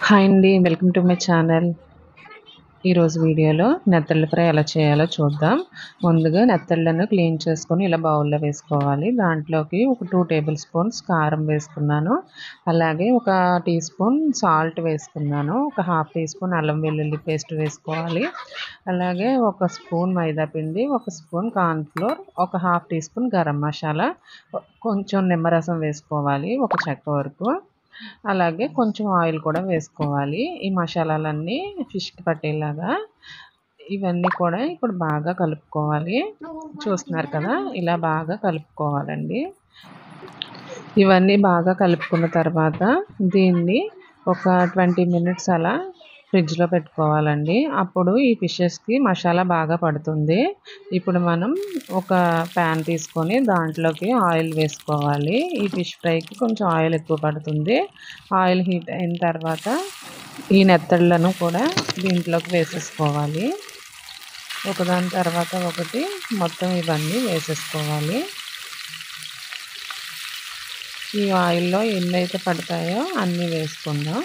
Hi అండి. Welcome to my channel. ఈరోజు వీడియోలో నెత్తళ్ళ ఫ్రై ఎలా చేయాలో చూద్దాం. ముందుగా నెత్తళ్ళను క్లీన్ చేసుకొని ఇలా బౌల్‌లో వేసుకోవాలి. దాంట్లోకి ఒక 2 టేబుల్ స్పూన్స్ కారం వేసుకున్నాను. అలాగే ఒక టీ స్పూన్ సాల్ట్ వేసుకున్నాను. ఒక హాఫ్ టీ స్పూన్ అల్లం వెల్లుల్లి పేస్ట్ వేసుకోవాలి. అలాగే ఒక స్పూన్ మైదా పిండి, ఒక స్పూన్ కార్న్ ఫ్లోర్, ఒక half teaspoon garam masala, కొంచెం నిమ్మరసం వేసుకోవాలి ఒక చెక్క వరకు. అలాగే కొంచెం ఆయిల్ కూడా వేసుకోవాలి. ఈ మసాలాలన్నీ ఫిష్‌కి పట్టేలాగా ఇవన్నీ కూడా ఇప్పుడు బాగా కలుపుకోవాలి. చూస్తున్నారు కదా! ఇలా బాగా కలుపుకోవాలండి. ఇవన్నీ బాగా కలుపుకున్న తర్వాత దీన్ని ఒక 20 మినిట్స్ అలా ఫ్రిడ్జ్‌లో పెట్టుకోవాలండి. అప్పుడు ఈ ఫిషెస్‌కి మసాలా బాగా పడుతుంది. ఇప్పుడు మనం ఒక ప్యాన్ తీసుకొని దాంట్లోకి ఆయిల్ వేసుకోవాలి. ఈ ఫిష్ ఫ్రైకి కొంచెం ఆయిల్ ఎక్కువ పడుతుంది. ఆయిల్ హీట్ అయిన తర్వాత ఈ నెత్తళ్ళను కూడా దీంట్లోకి వేసేసుకోవాలి. ఒకదాని తర్వాత ఒకటి మొత్తం ఇవన్నీ వేసేసుకోవాలి. ఈ ఆయిల్‌లో ఎన్నైతే పడతాయో అన్నీ వేసుకుందాం.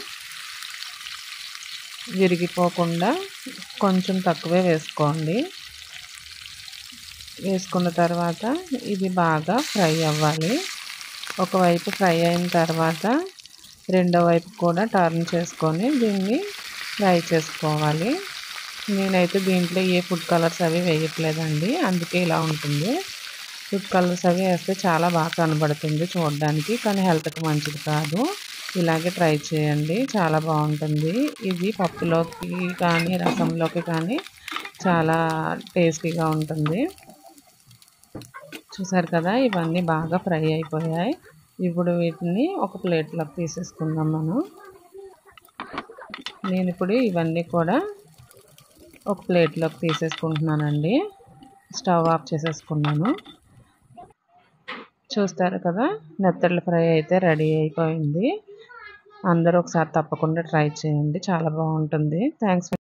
విరిగిపోకుండా కొంచెం తక్కువే వేసుకోండి. వేసుకున్న తర్వాత ఇది బాగా ఫ్రై అవ్వాలి. ఒకవైపు ఫ్రై అయిన తర్వాత రెండో వైపు కూడా టర్న్ చేసుకొని దీన్ని ఫ్రై చేసుకోవాలి. నేనైతే దీంట్లో ఏ ఫుడ్ కలర్స్ అవి వేయట్లేదండి. అందుకే ఇలా ఉంటుంది. ఫుడ్ కలర్స్ అవి వేస్తే చాలా బాగా కనబడుతుంది చూడడానికి. కానీ హెల్త్‌కి మంచిది కాదు. ఇలాగే ట్రై చేయండి. చాలా బాగుంటుంది. ఇది పప్పులోకి కానీ, రసంలోకి కానీ చాలా టేస్టీగా ఉంటుంది. చూసారు కదా! ఇవన్నీ బాగా ఫ్రై అయిపోయాయి. ఇప్పుడు వీటిని ఒక ప్లేట్‌లోకి తీసేసుకుందాం మనం. నేనిప్పుడు ఇవన్నీ కూడా ఒక ప్లేట్‌లోకి తీసేసుకుంటున్నానండి. స్టవ్ ఆఫ్ చేసేసుకున్నాను. చూస్తారు కదా! నెత్తళ్ళ ఫ్రై అయితే రెడీ అయిపోయింది. అందరూ ఒకసారి తప్పకుండా ట్రై చేయండి. చాలా బాగుంటుంది. Thanks for